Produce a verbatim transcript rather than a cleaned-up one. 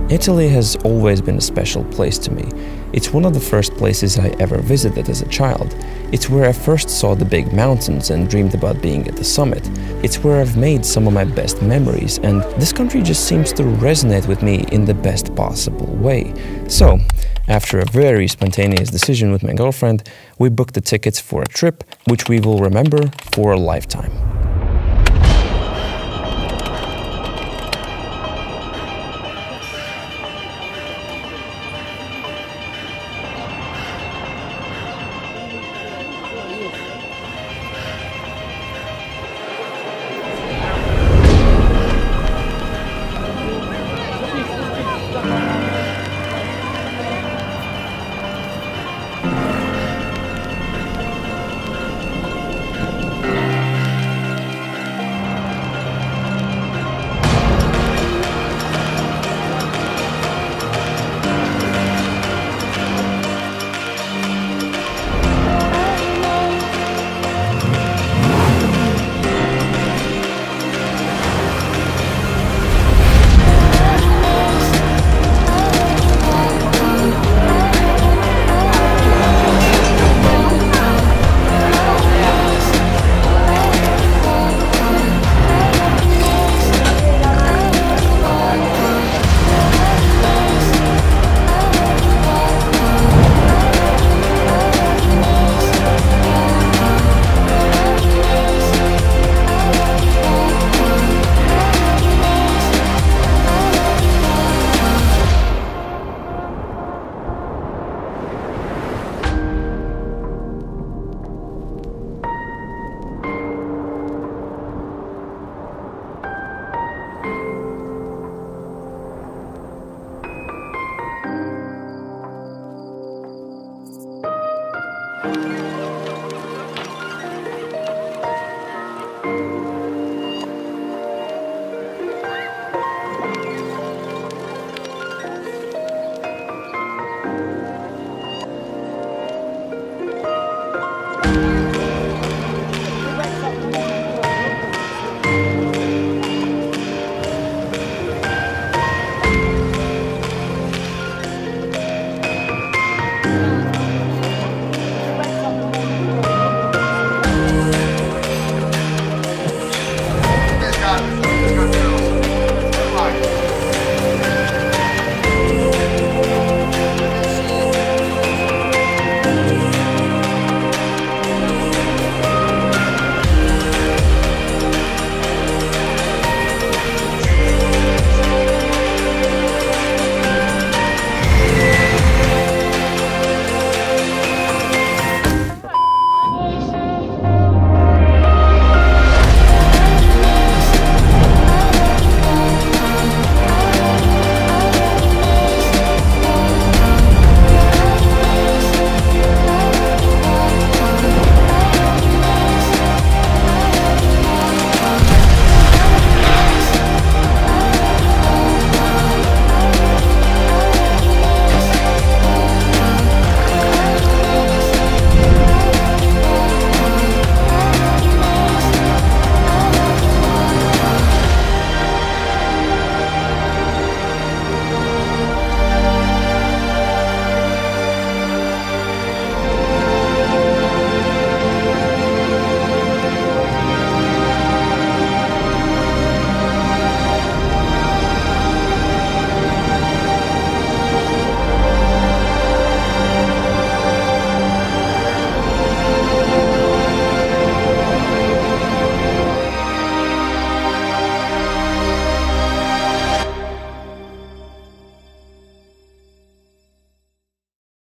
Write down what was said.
Italy has always been a special place to me. It's one of the first places I ever visited as a child. It's where I first saw the big mountains and dreamed about being at the summit. It's where I've made some of my best memories, and this country just seems to resonate with me in the best possible way. So, after a very spontaneous decision with my girlfriend, we booked the tickets for a trip which we will remember for a lifetime.